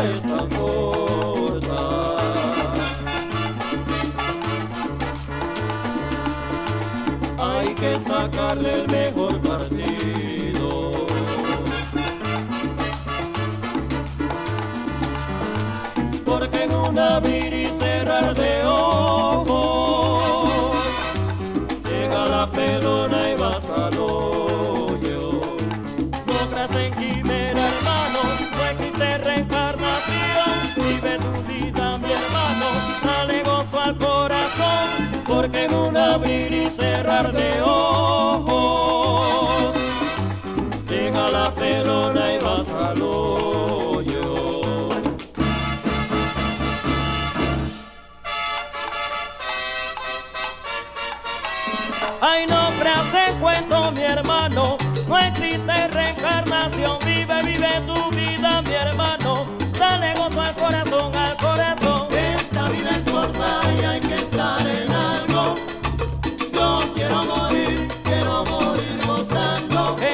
es tan corta. Hay que sacarle el mejor partido. Porque en un abrir y cerrar de ojos llega la pelona y vas al hoyo. No creas en quimera, hermano, no existe reencarnación. Vive tu vida, mi hermano, dale gozo al corazón. Porque en un abrir y cerrar de ojos llega la pelona y vas al hoyo. Ay, no creas en cuento, mi hermano, no existe reencarnación. Vive, vive tu vida, mi hermano, dale gozo al corazón, al corazón. Esta vida es corta y hay que estar en algo. Yo quiero morir gozando.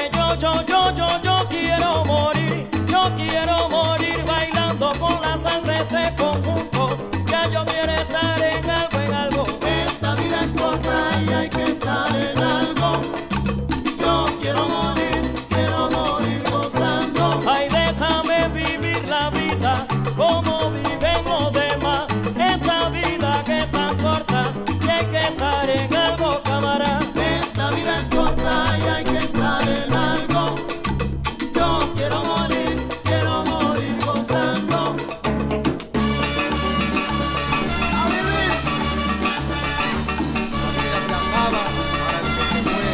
Yo quiero morir bailando con la salsa este conjunto. Ya yo quiero estar en algo, en algo. Esta vida es corta y hay que estar en algo. Yo quiero morir gozando. Ay, déjame vivir la vida como viven los demás. Esta vida que es tan corta y hay que estar en algo, camarada. Esta vida es corta y hay que estar en algo. Yo quiero morir gozando. ¡A vivir! La vida se acaba para el que se muere.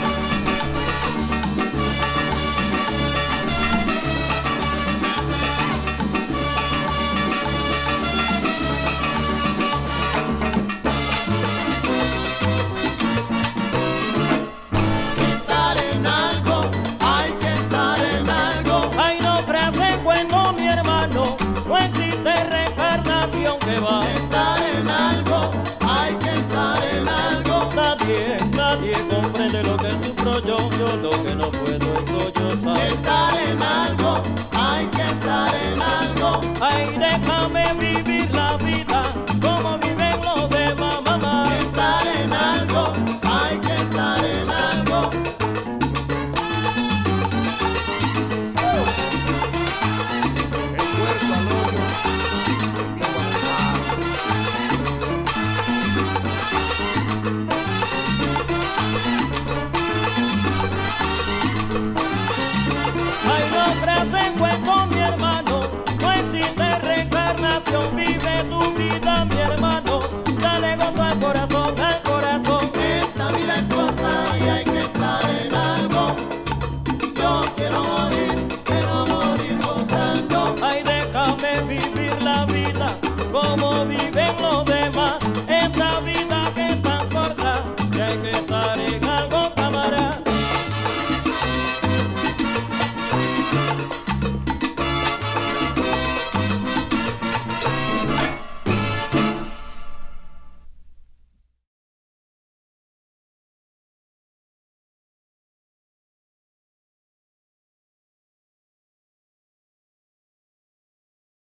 Estar en algo, hay que estar en algo. Ay, no creas en cuento, mi hermano, no existe reencarnación que va. Estar en algo, hay que estar en algo. Nadie comprende lo que sufro yo lo que no puedo es sollozar. Estar en algo, hay que estar en algo. Ay, déjame vivir la vida como viven los demás, mamá. Estar en algo, hay que estar en algo. El puerto al hoyo, vivo al mar. Ay, no creas en cuento, mi hermano, no existe reencarnación. Vive tu vida, mi hermano.